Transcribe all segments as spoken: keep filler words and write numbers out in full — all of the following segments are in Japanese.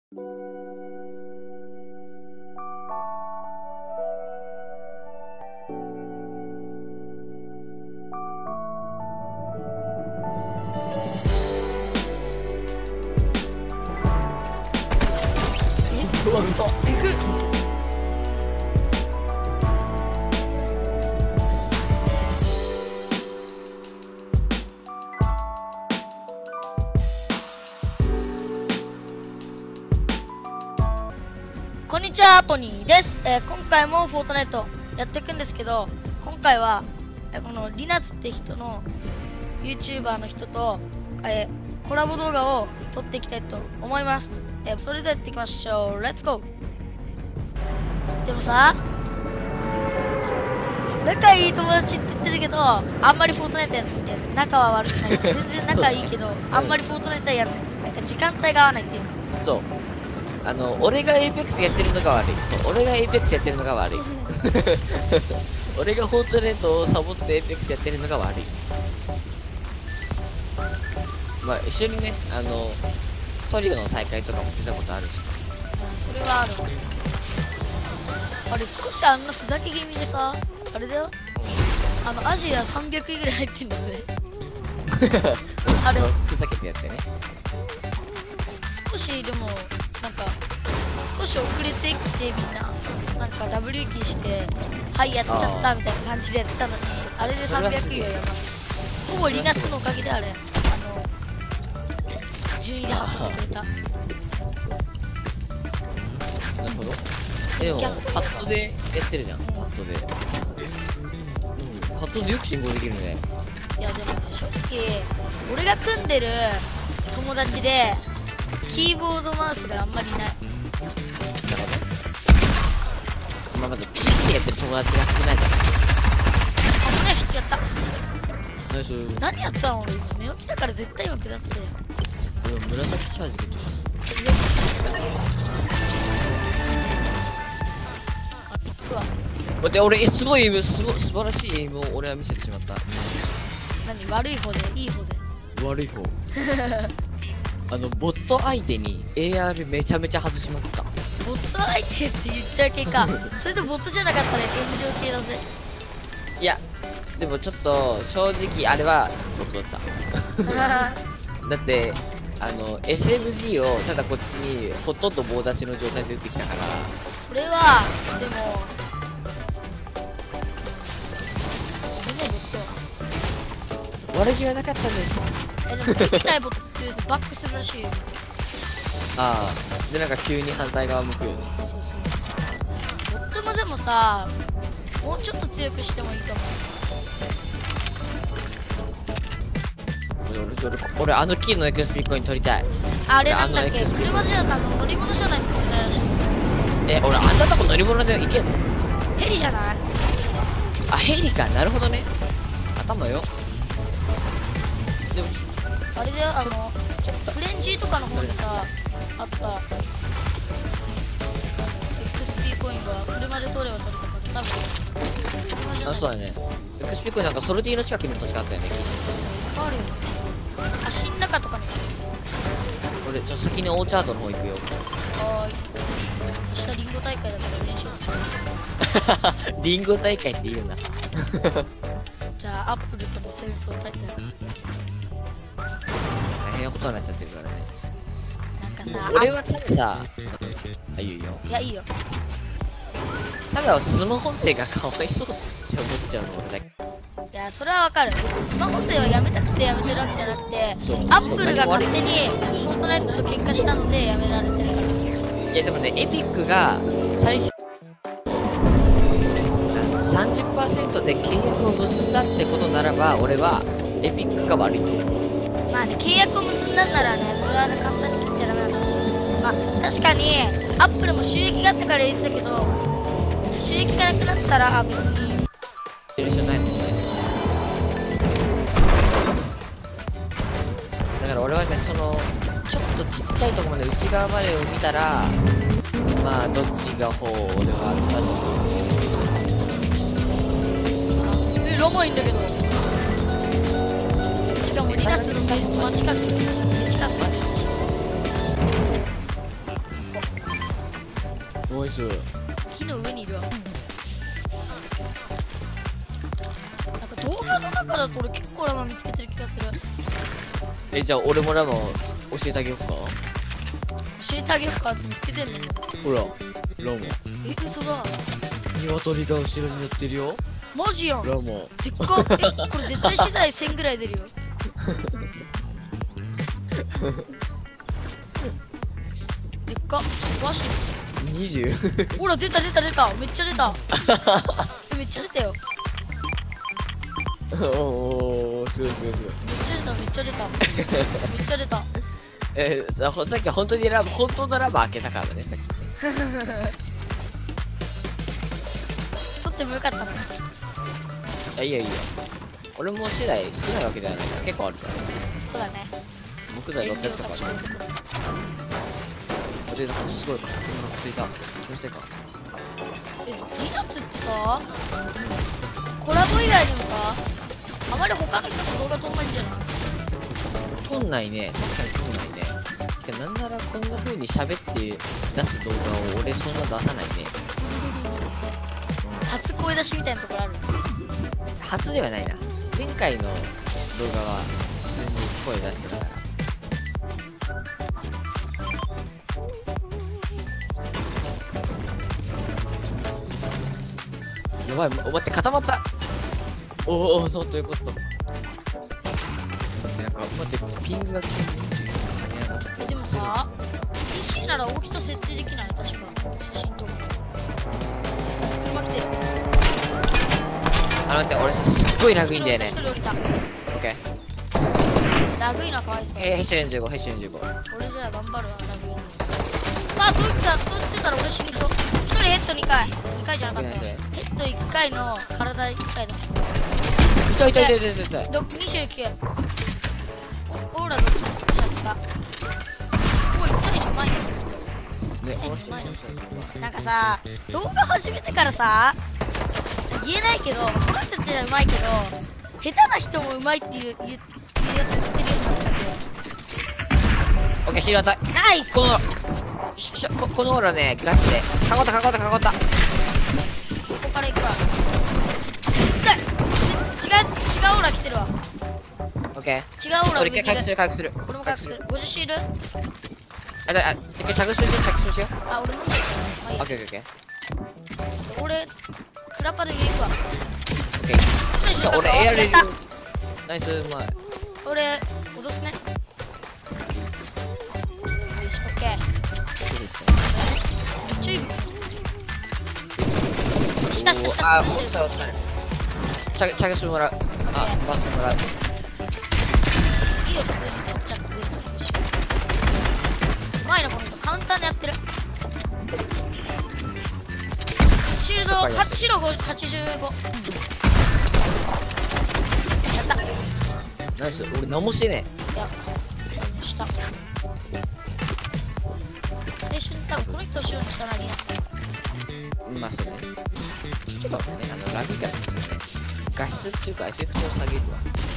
うわうわえぐっ。こんにちは、ポニーです。えー、今回もフォートナイトやっていくんですけど、今回は、えー、このリナツって人の YouTuber の人と、えー、コラボ動画を撮っていきたいと思います。えー、それではやっていきましょう。レッツゴー。でもさ、仲いい友達って言ってるけど、あんまりフォートナイトやんないんだよね。仲は悪くない。全然仲いいけど、あんまりフォートナイトはやんない。なんか時間帯が合わないっていう。 そう。あの、俺がエイペックスやってるのが悪い。そう、俺がエイペックスやってるのが悪い。俺がフォートナイトをサボってエイペックスやってるのが悪い。まあ、一緒にね、あの、トリオの大会とかも出たことあるし。 それはあるわ。あれ少しあんなふざけ気味でさ、あれだよ、あのアジアさんびゃくいぐらい入ってんだぜ。あれふざけてやってね。 少しでもなんか少し遅れてきて、みんななんか ダブリュー キーしてはいやっちゃったみたいな感じでやってたのに、あれでさんびゃくいはやばい。ほぼリナツのおかげであれ、あの順位で運んでくれた。 なるほど。え、でも、パッドでやってるじゃん、パッドで。パッドでよく信号できるね。 いやでも正直、俺が組んでる友達で、キーボードマウスがあんまりいない。 まあ、まず ピーシー でやってる友達が少ないじゃん。 危ない人やった。 ナイス。 何やったの俺、寝起きだから絶対今下ってたよ。 俺は紫チャージゲットしたの。待って、俺、すごいエイム、すごい、素晴らしいエイムを俺は見せてしまった。 何、悪い方で、いい方で。 悪い方。あの、ボット相手に エーアール めちゃめちゃ外しまった。 ボット相手って言っちゃう系か。それでボットじゃなかったら炎上系だぜ。 いや、でもちょっと、正直、あれは、ボットだった。だって、あの、エスエムジー をただこっちにほとんど棒立ちの状態で打ってきたから。 それは、でも、 悪気はなかったんです。 え、でもできないボットってバックするらしいよ。 ああ、でなんか急に反対側向くよね。 そうそう。ボットもでもさ、もうちょっと強くしてもいいと思う。俺、俺、俺あのキーのエクスピーコイン取りたい。 あれなんだっけ、車じゃなくて乗り物じゃないと取れないらしい。 え、俺あんなとこ乗り物で行けんの？ ヘリじゃない？ あ、ヘリか、なるほどね。頭よ。でもあれだよ、あのフレンジーとかの方でさあった エックスピー コインが車で通れば取れたから多分車じゃない。 あ、そうだね。エクスピーコインなんかソルティの近くにも確かあったよね。 あるよ。足の中とかに。 俺ちょっと先にオーチャードの方行くよ。 はーい。明日リンゴ大会だから練習する。 リンゴ大会って言うな。 じゃあアップルとの戦争大会。 大変なことになっちゃってるからね。 なんかさ、 俺はたださ、あ、いいよ。 いや、いいよ。 ただスマホ勢がかわいそうって思っちゃうの俺だけ。 いや、それはわかる。スマホ勢はやめたくてやめてるわけじゃなくて、 そうアップルが勝手にフォートナイトと喧嘩したのでやめられてるから。 いやでもね、エピックが最初あの さんじゅっパーセント で契約を結んだってことならば、俺はエピックが悪いと思う。 まあね、契約を結んだんならね、それはね、簡単に切っちゃダメなんだけど、まあ、確かに、アップルも収益があったから言ってたけど、収益がなくなったら、別に。 やる必要ないもんね。だから俺はね、その、ちょっとちっちゃいところまで内側までを見たら、まあ、どっちが方俺は正しい。 え、ラマいんだけど。しかもにがつの真近く、近くまで。 ナイス。 木の上にいるわ。なんか動画の中だと俺結構ラマ見つけてる気がする。 え、じゃあ俺もラマ教えてあげようか。 教えてあげようかって見つけてんの。 ほら、ラマ。 え、嘘だ。 鶏が後ろに乗ってるよ。 マジやん。 ラマ。 でっか。え、これ絶対資材せんぐらい出るよ。でっか。マジにじゅう。 ほら出た出た出た。めっちゃ出た。え、めっちゃ出たよ。 おお、すごいすごいすごい。 めっちゃ出ためっちゃ出た。めっちゃ出た。 えー、さ、さっき本当にラマ、本当のラマ開けたからね、さっき。 取ってもよかったの。 いや、いいよいいよ。俺も資材少ないわけではないから結構あるから。 そうだね。 木材ろっぴゃくとかある。で、なんかすごい、お腹すいた。気のせいか。 え、リナツってさ、コラボ以外にもさ、あまり他の人の動画撮んないんじゃない？ 撮んないね。確かに撮んないね。てか、なんならこんな風に喋って出す動画を俺そんな出さないね。 初声出しみたいなところある。 初ではないな。前回の動画は普通に声出してたから。やばい、待って、固まった。おお、ノートよかった。待って、なんか、待って、ピングが急に跳ね上がって。 え、でもさ、ピーシー なら大きさ設定できない？確か。写真とか。車来てる。 あの、待って、俺さ、すっごいラグいんだよね。 一人降りた。 オッケー。 ラグいな、かわいそう。 へ、へしよんじゅうご、へしよんじゅうご。 俺じゃあ頑張るわ、ラグいな。あ、どうしたどうしてたら俺死にそう。一人ヘッドにかい。にかいじゃなかったよ。ヘッドいっかいの体いっかいの。 痛い痛い痛い痛い痛い。 にじゅうきゅう。オーラどっちも少しあった。おい、痛いのうまいね。 ね、この人、この人。 なんかさ、動画始めてからさ、言えないけど、この人たちはうまいけど、下手な人もうまいっていう、いう、いうやつ知ってるようになっちゃって。 オッケー、知り渡い。 ナイス。 この、しここのオーラね、ガチで。かこったかこったかこった。 ここから行くわ。痛い。違う、違うオーラ来てるわ。 オッケー。 違うオーラ俺一回回復する、回復する。 俺も回復する。ごじゅうシール。 あ、だ、あ、一回着手しよう、着手しよう。 あ、俺飲んでる。まあいいオッケーオッケーオッケー。 俺、クラパで上行くわ。 オッケー。俺エアレル。ナイス、うまい。 俺、戻すね。オッケー。めっちゃいい。下下下あ、 下落ちた落ちたね。着着してもらう。あ、バスもらう。 いいよ、普通に取っちゃって。うまいな、この人。簡単にやってる。シールドはち、白はちじゅうご。やった。 ナイス、俺何もしてねいや、下。最初に多分この人を後ろにしたらリナ。 え。まあそうね。ちょっとね、あの、ラビからちょっとね、画質っていうかエフェクトを下げるわ。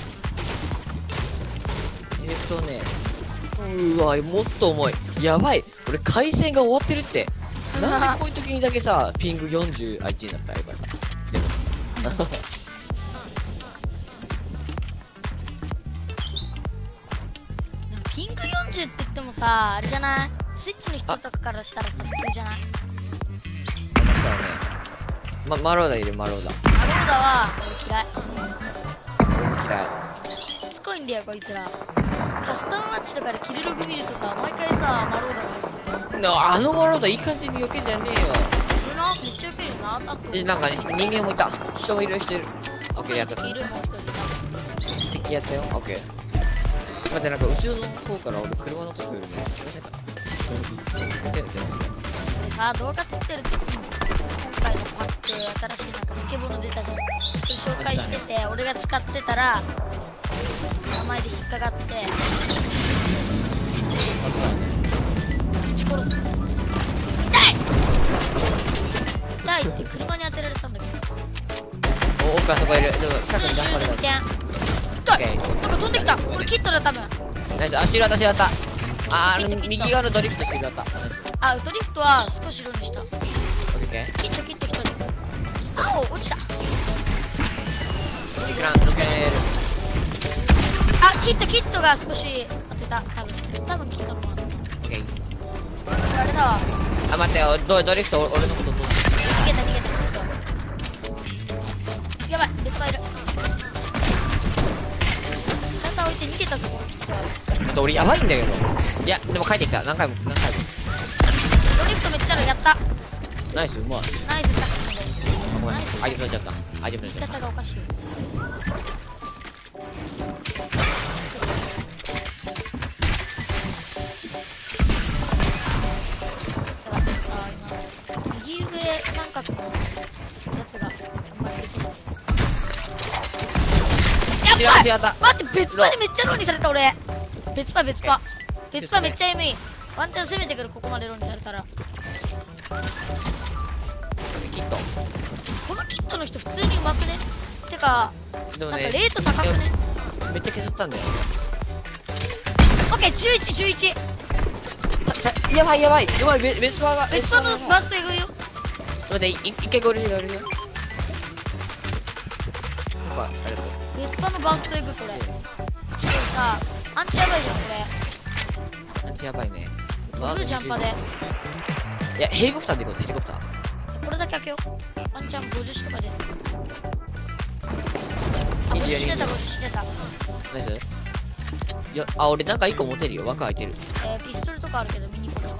エフェクトをね、うーわ、もっと重い。やばい。俺回線が終わってるって。なんでこういう時にだけさ、ピングよんじゅうアイチになった？よかった。全部。 ピングよんじゅうって言ってもさ、あれじゃない？スイッチの人とかからしたらさ、普通じゃない？ そうだね。ま、マローダいる、マローダ。 マローダは俺嫌い。 俺も嫌い。 しつこいんだよ、こいつら。カスタムマッチとかでキルログ見るとさ、毎回さ、マローダがいる。 なあのマローダいい感じに避けじゃねえよ。 俺な、めっちゃ受けるよな、あと。 え、なんかね、人間もいた。人もいる、人いる。オッケー、やった。 敵いる、もう一人いた。 敵やったよ。オッケー。待って、なんか後ろの方から俺車乗ってくるね。気のせいかな。 さあ、動画撮ってる時に今回のパック、新しいなんかスケボーの出たじゃん。それ紹介してて、俺が使ってたら名前で引っかかってあ、そうだね。 撃ち殺す。痛い痛いって車に当てられたんだけど。 お、奥あそこいる。でも近くに頑張れた。 痛い、なんか飛んできた。俺キットだ、多分。 ナイス、あ、シール渡しだった。あー、右側のドリフトシールだった。ナイス。 あ、ドリフトは少し色にした。 ケー。 キットキット一人。あお落ちた。 ロケラン、ロケランやる。 あキットキットが少し当てた。多分多分キットのもの。 オッケー。 あれだわ。 あ、待ってよ、ドドリフト、俺のことどう。 逃げた逃げた。やばい別場いる。肩置いて逃げたぞこのキット。 ちょっと俺やばいんだけど。いや、でも帰ってきた。何回も、何回も。 ドリフトめっちゃある。やった。 ナイス、うまい。 ナイスだ。 ごめん、 ナイスアイテム取っちゃった。アイテム言い取っちゃっ方がおかしい。右上三角のやつがあんまりできない。 た。知らん、知らんた。 待って別場にめっちゃローにされた俺。別場別場別場めっちゃ エムイー ワンチャン攻めてくる。ここまでローにされたら。 キット。 このキットの人普通にうまくね。てかでもね、 なんかレート高くね。 めっちゃ削ったんだよ。 オッケーじゅういちじゅういち。 たたやばいやばいやばい、ベベスパーが。 別場のバーストエグいよ。 待って、い一回ゴールしよう、ゴールしよう。あ、ありがとう。 ベスパのバーストエグこれ。ちょっとさアンチやばいじゃんこれ。 アンチやばいね。 飛ぶジャンパで。 いや、ヘリコプターで行こう、ヘリコプター。 これだけ開けよう。ワンチャンごじゅうとか出る。あ、 にじゅうごじゅう死ねたごじゅう死ねた。 ナイス。いや、あ、俺なんか一個持てるよ。枠開いてる。 えー、ピストルとかあるけどミニコとか。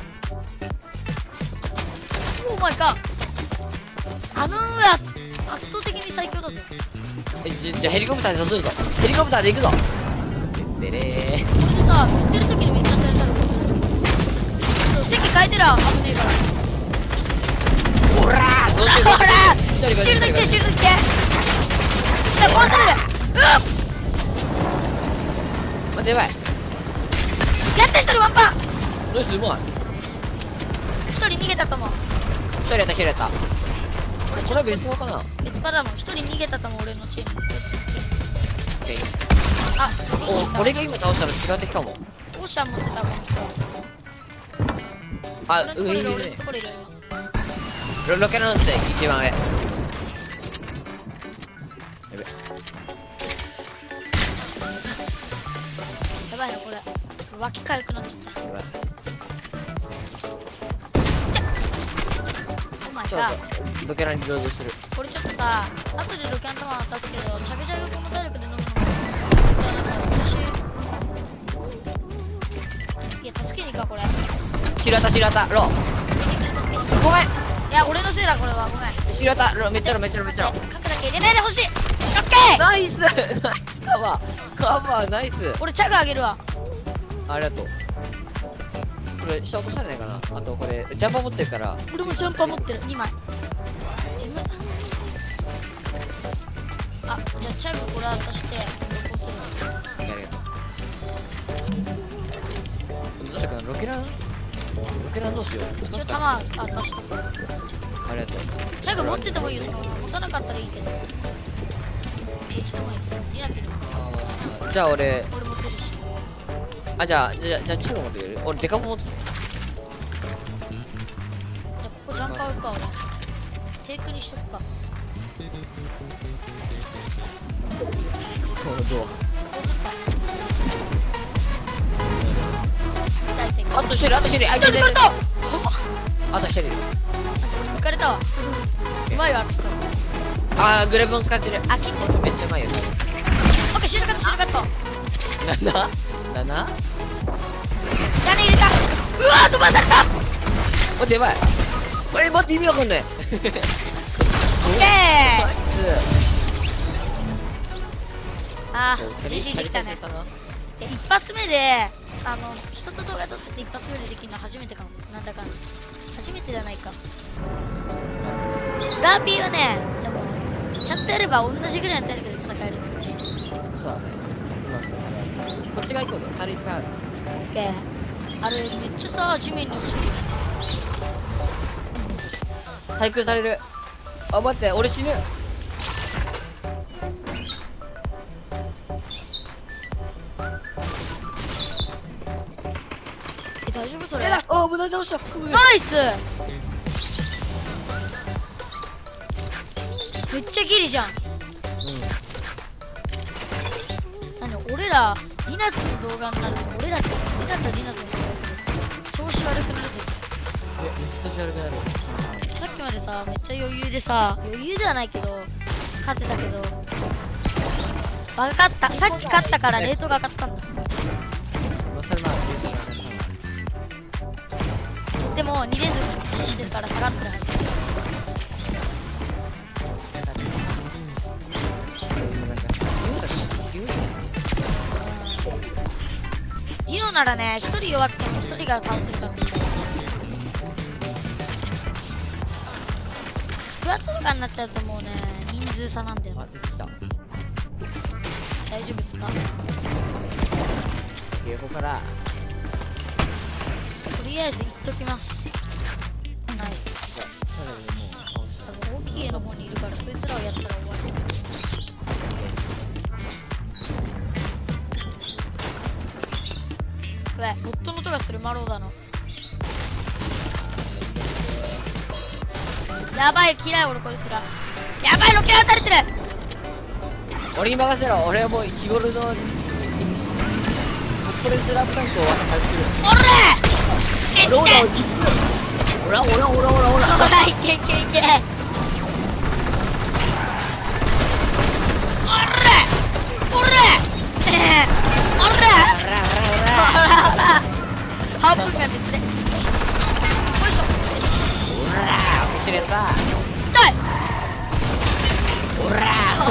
オーマイガー。あの上は圧倒的に最強だぞ。 え、じゃ、じゃあヘリコプターで誘うぞ。ヘリコプターで行くぞ。でれー。 これでさ乗ってる時にめっちゃ当たれたらこそ席変えてら危ねえから。 ほらー乗ってるほらシールドいってシールドいって。じゃあ壊される。うわっ待って、やばい。 やった一人ワンパン。 ナイス、うまい。 一人逃げたと思う。 一人やった、一人やった。 これこれはベースパーかな。 別パだもん。一人逃げたと思う俺のチーム。 オッケー。 あお、俺が今倒したら違う敵かも。 オーシャン持ってたもんさ。 あ、 俺のところいる上にいるね。 俺のところいる。 ロロケランって一番上。やべ。 やばいなこれ。脇かゆくなっちゃった。 やばい。 お前ちょさ、 っとロケランリロードする。 これちょっとさ、後でロケアン玉渡すけど、チャグチャグコム体力で飲むのも、いやなんか私、いや助けに行くわこれ。 白旗、白旗、ロー。 ごめん。いや俺のせいだこれはごめん。 白旗、ロー、めっちゃロー、めっちゃロー、めっちゃロー。 角だけ入れないでほしい。オッケー。 ナイスナイスカバーカバーナイス。 俺チャグあげるわ。 ありがとう。これ下落とされないかな。あとこれジャンパー持ってるから。 俺もジャンパー持ってるにまい。M あ、じゃあチャグこれ渡して残せる。 ありがとう。どうしようかな。ロケランロケランどうしよう。 一応弾渡しとく。 ありがとう。 チャグ持っててもいいよ。そのまま持たなかったらいいけど。どっちでもいい。リナティルあーじゃあ俺俺持ってるし。 あじゃあじゃあじゃあチャグ持ってくれる。俺デカボ持ってた。 じゃあここジャンパー置くか俺。テイクにしとくか。 このドこうすっか。大成功。 ア。あと一人あと一人。あ一人抜かれた。 あと一人。 抜かれたわ。うまいわあの人。 あーグレブン使ってる。 あ、切ってる。 めっちゃうまいよ。 オッケー、シールカットシールカット。 なななな屋根入れた。うわー飛ばされた。 待ってやばい。え待って意味わかんない。 オッケナイー。 ス。 あー ジーシー できたね。え一発目であの人と動画撮ってて一発目でできるの初めてかも。なんだかんだ初めてじゃないか。スカーピーはねでもちゃんとやれば同じぐらいの体力で戦える。 そうだね。こっちが行こうぜ。軽いからある。 オッケー。あれめっちゃさ地面に落ちてる。 対空される。あ待って俺死ぬ。 え大丈夫それ。 あ危ない倒した。 ナイス。 めっちゃギリじゃん。 うん。 何俺らリナツの動画になると俺らってリナとリナツの動画調子悪くなるぜ。 え、めっちゃ調子悪くなる。 さっきまでさめっちゃ余裕でさ、余裕ではないけど勝ってたけど、分かった、さっき勝ったからレートが上がったんだ。 それまあ全然上がった。 でもに連続阻止してるから下がってるはず。ディノならね、ひとり弱くてもひとりが倒せるから。スクワットとかになっちゃうともうね、人数差なんだよ。 あ、出てきた。 大丈夫ですか？ ここからとりあえず行っときます。ナイス。多分大きい絵の方にいるからそいつらをやったら終わり。うわ、ボットの音がする。マローだの。やばい、嫌い俺こいつら。やばい、ロケ当たれてる。 俺に任せろ。俺はもう日頃のこれスラムダンクを渡されてる。 おらー、 ローラーを実おらおらおらおらおらおら、いけいけいけ。おらおらえーおらおらおらはっぷん間別で。よいしょ。よし。 おらー見てるやつだ。 痛い。 おらー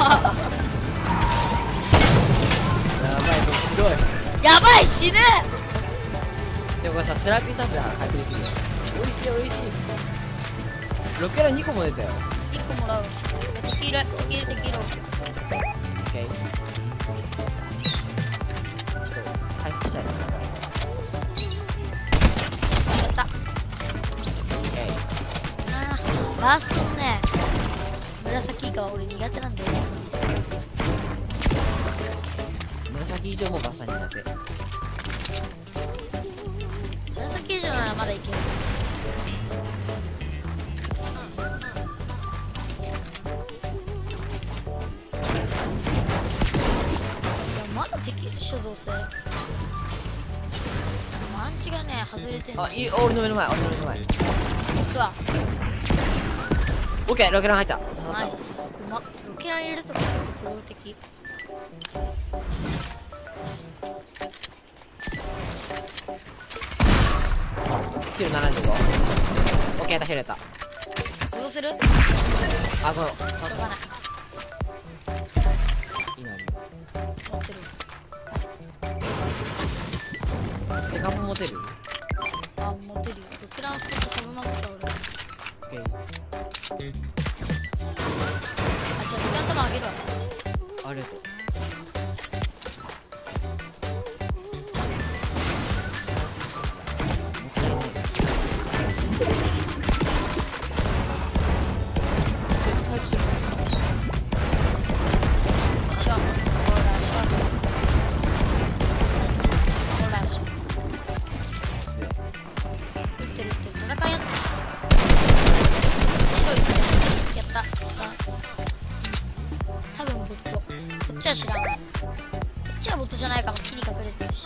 やばい、ひどい。 やばい、死ぬ。 でもこれさ、スラーピーサンプだから回復できるよ。おいしいおいしい。ロケラにこも出たよ。 いっこもらう。敵いる敵いる敵いる。 オッケー。回復したいな。 やった。 オッケー。 あー、バーストのね、紫イカは俺苦手なんだよね。 紫以上もバサ苦手。 紫以上ならまだいける。まだできるっしょ、どうせ。でもアンチがね、外れてんの。 あ、いい、俺の目の前、俺の目の前。 行くわ。 オッケー、ロケラン入った。 ナイス。うまっ。ロケラン入れるとか、プロ的。 シールななじゅうご。オッケー、やった、シールやった。 どうする？ あ、この、 しょうがない。 いいな。 持ってる。 手がも持てる？ あ、持ってるよ。ロケランするとサブマグカおる。 オッケー。 あ、じゃあロケラン玉あげるわ。 ありがとう。 知らん。こっちはボットじゃないかも。木に隠れてるし。シ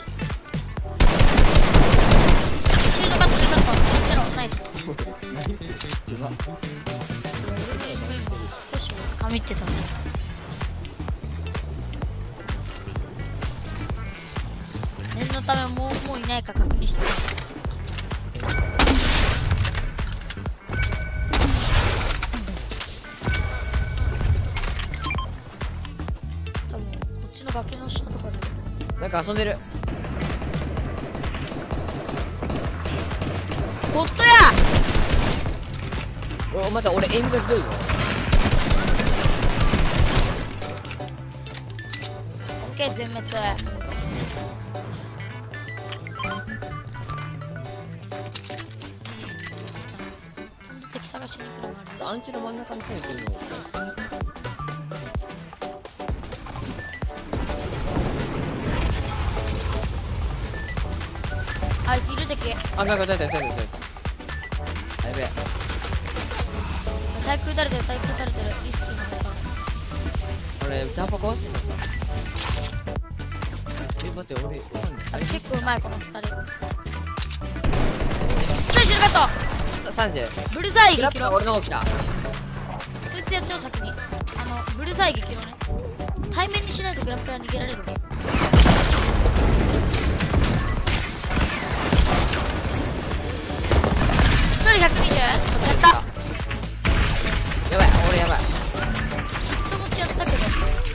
ュートカット、シュートカット。ゼロ、ナイス。 うまっ。 少し髪ってたの。念のためもうもういないか確認しておく。崖の下とかでなんか遊んでる。 ボットや。 お、また俺エイムがひどいぞ。 オッケー、全滅。今度敵探しに来るのもある。 アンチの真ん中に来るの。 あ、いる敵。 あ、なんか出た出た出た。やべえ。 対空撃たれてる、対空撃たれてる。リスキーなんだから。 俺ジャンパ壊してた。え、待って、俺、わかんない。あれ結構うまいこのふたり。スイシュルカッさんじゅう。 トブルザイグラップ激ロ。 が俺の方来た。 そいつやっちゃおう先に。あのブルザイ激ロね。対面にしないとグラップラー逃げられる。ひとりひゃくにじゅう。やった。 やばい、俺やばい。 ヒット持ちやったけど。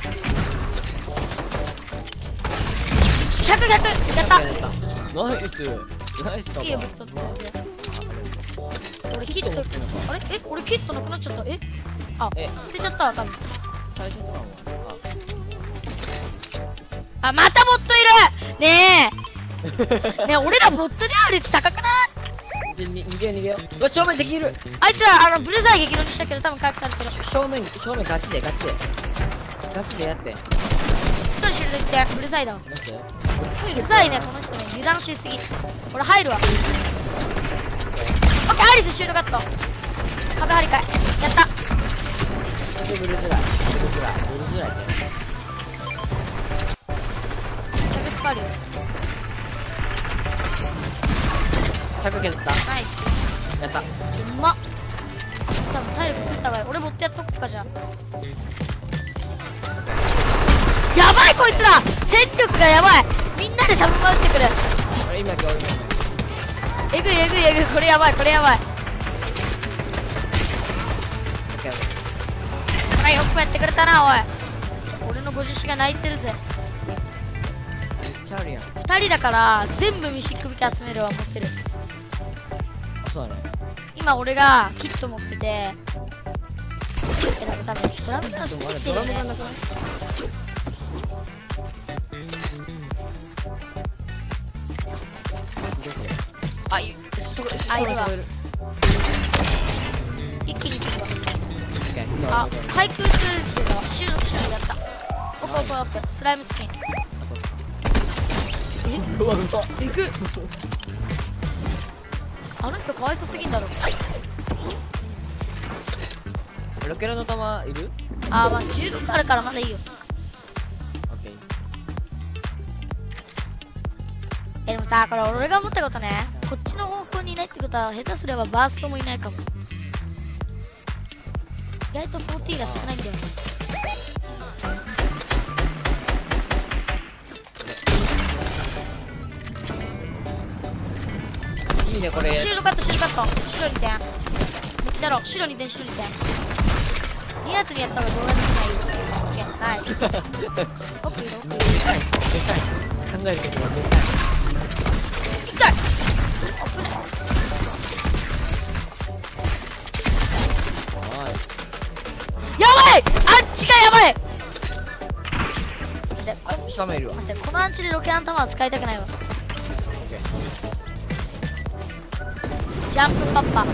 ひゃく、ひゃく。やった。 ナイス。ナイスだわ。 いいよ、僕取って。俺キット、あれえ俺キットなくなっちゃった。えあ、 え捨てちゃったわ、多分。 最初のはあ、またボットいるねえねえ、俺らボットリア率高くない？ じゃ、に逃げよう逃げよう。うわ、正面敵いる。 あいつら、あの、ブルザイ激怒にしたけど、多分回復されてる。 正面、正面ガチでガチでガチでやって。 一人シールドいって、ブルザイだわ。 待って。 ブルザイね、この人ね、油断しすぎ。俺入るわ。オッケー、アリスシールドカット。壁張り替え。やった。 ブルズライブルズライブルズライって。 着かかるよ。 ひゃく削った。 ナイス。 やった。 うまっ。多分体力食ったわよ。俺ボットやっとくか、じゃあ。やばいこいつら戦力がやばい。みんなでサブマ打ってくる。 俺今今日えぐいえぐいえぐい。これやばいこれやばい。はい、よくやってくれたな、おい。俺のご自身が泣いてるぜ。 めっちゃあるやん。 ふたりだから全部ミシックビキ集めるは持ってる。 あ、そうなの。 今俺がキット持ってて、え、でも多分ドラムダンスできてドるよね。 ラムがなくない？あ、い、そこ、 あいるわそこる。 一気に来るわ。 オッケー。 あ、ハイクーツーだわ。シュートしたらやった。オッケーオッケーオッケー。スライムスキン。 うわうわ。 えぐっ。あの人かわいそうすぎんだろ。 ロケラの弾いる？ あー、まあじゅうろくあるからまだいいよ。 オッケー。 え、でもさ、これ俺が思ったことね、こっちの方向にいないってことは下手すればバーストもいないかも。意外とフォーティーが少ないんだよね。 いいねこれ。 シールドカットシールドカット。白にてん。めっちゃろ。白にてん白にてん。にやつにやった方が動画できないよ。オッケー、ナイス。オッケーよ。 でかいでかい。考えることがでかい。 痛い。危ない。やばい。アンチがやばい。で、こ下もいるわ。 待って、このアンチでロケアン弾は使いたくないわ。ジャンプパッパ。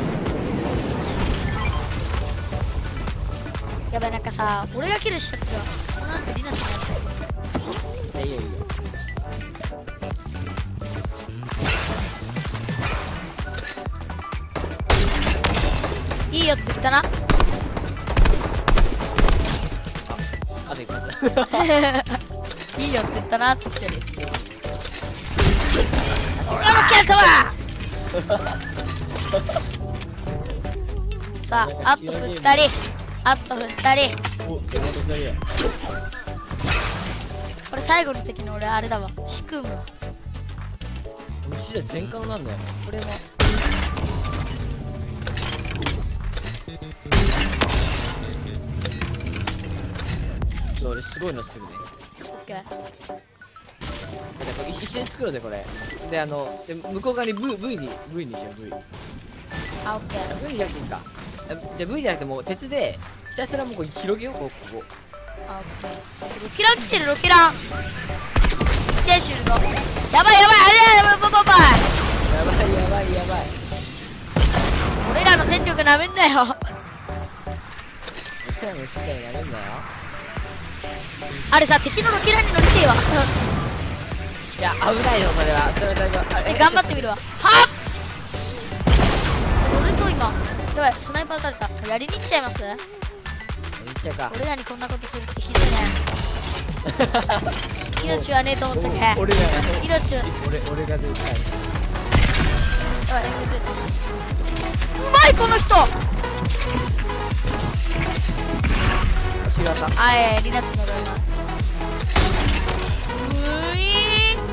やばい、なんかさ、俺がキルしちゃってるわ。このなんかリナちゃんやった。 いいよいいよ。 いいよって言ったな。 あと一発。 いいよって言ったなっつってる。俺のキャラ様さあ、あとふたり。あとふたり。 お、手元二人や。 これ最後の敵の俺あれだわ。シクム。 虫で全開なんだよ。これは。俺すごいの作るね。 オッケー。 一緒に作ろうぜこれ。であので向こう側に V V に V にしよう V。 あ、オッケー。 V じゃなくていいか。じゃあ V じゃなくてもう鉄でひたすらもうこれ広げようここ。 あ、オッケー。ロキラン来てるロキラン。一点シールド。やばいやばいあれやばいバババイ。 やばいやばいやばい。 俺らの戦力なめんなよ。 僕らもしっかりなるんだよ。 あれさ、敵のロキランに乗りてえわ。 いや危ないよそれは。それだけは。 ちょっと頑張ってみるわ。はっ。乗れそう今。やばいスナイパー撃たれた。やりに行っちゃいます。 いっち者か。 俺らにこんなことするってひどいね。命はねえと思ったけ。 俺らが命は。 俺俺が絶対。 あ、エムゼット。うまいこの人。 足型。 あえリナツのドラマ。ういー。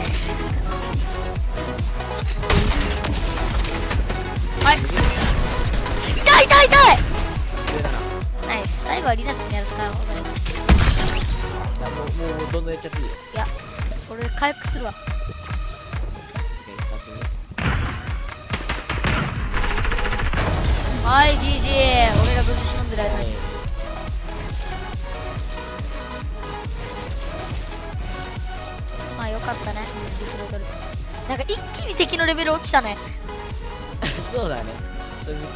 はい。痛い痛い痛い。ナイス。最後はリナツにやらせた方がいい。 もうもうどんどんやっちゃっていいよ。 いや、俺回復するわ。はい、ジージー。俺が無事忍んでる間に。まあよかったね。リフロードル。なんか一気に敵のレベル落ちたね。 そうだね。正直ね。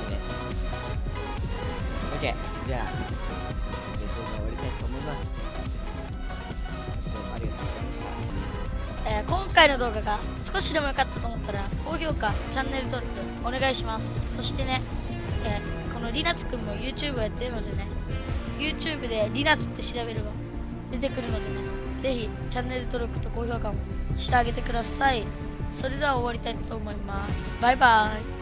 オッケー。じゃあ、動画終わりたいと思います。ご視聴ありがとうございました。 えー、今回の動画が少しでも良かったと思ったら高評価、チャンネル登録お願いします。そしてね、えー、このリナツくんも YouTube をやってるのでね、YouTube でリナツって調べれば出てくるのでね、ぜひチャンネル登録と高評価もしてあげてください。それでは終わりたいと思います。バイバイ。